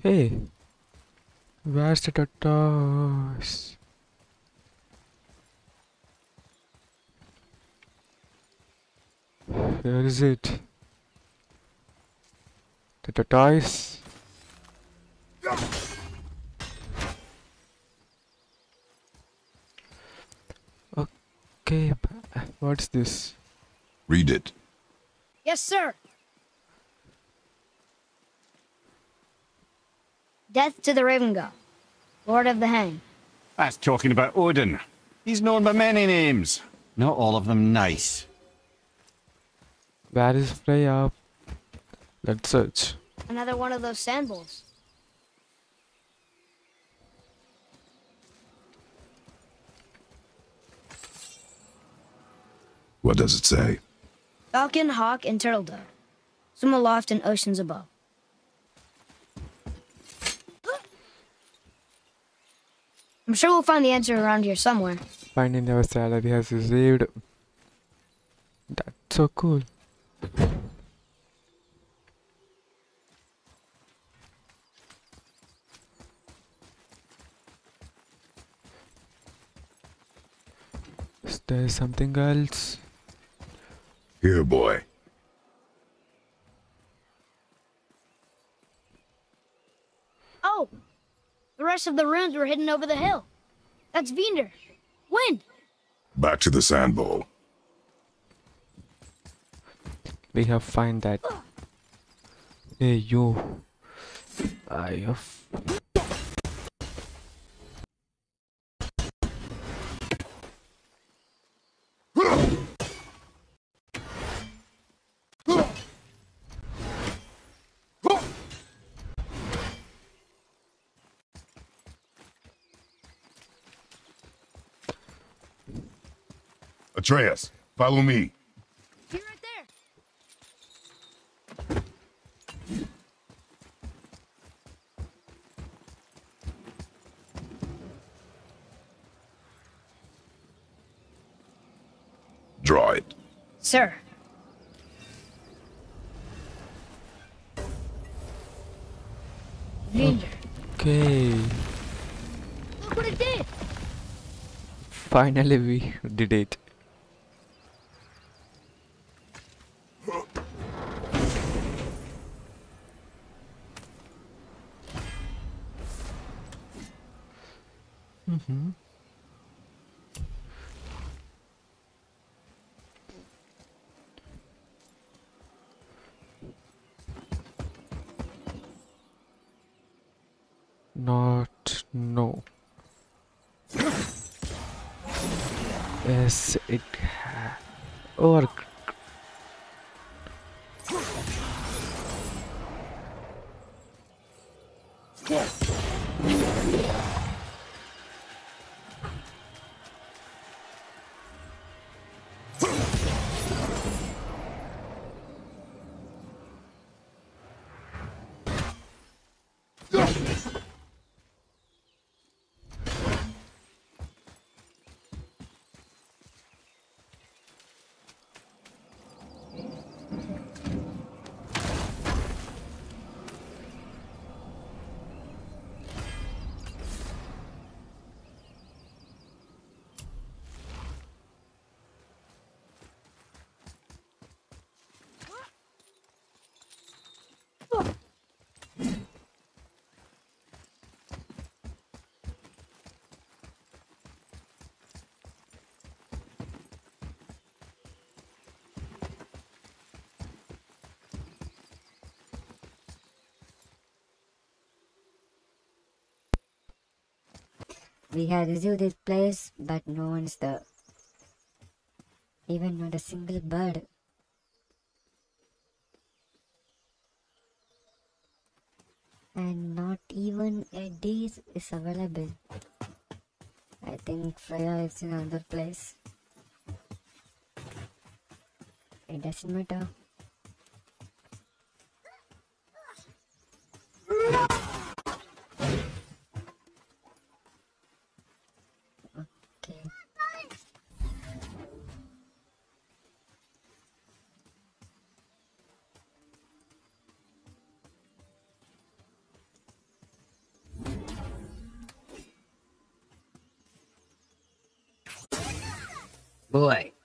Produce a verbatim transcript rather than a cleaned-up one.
Hey, where's the tortoise? Where is it? The tortoise? Okay, b- what's this? Read it. Yes, sir. Death to the Raven God, Lord of the Hang. That's talking about Odin. He's known by many names. Not all of them nice. Where is Freya? Let's search. Another one of those sand bowls. What does it say? Falcon, hawk, and turtle dove. Swim aloft in oceans above. I'm sure we'll find the answer around here somewhere. Finding our salary has received. That's so cool. Is there something else? Here, boy. Oh! The rest of the runes were hidden over the hill. That's Vinder. Wind! Back to the sand bowl. We have find that. Hey you. I have. Atreus, follow me. You're right there. Draw it. Sir. Vinder. Okay. Look what it did! Finally we did it. Mm-hmm. Not no. Yes, it ha or We had reviewed this place, but no one's there. Even not a single bird. And not even a dish is available. I think Freya is in another place. It doesn't matter. Okay. Boy.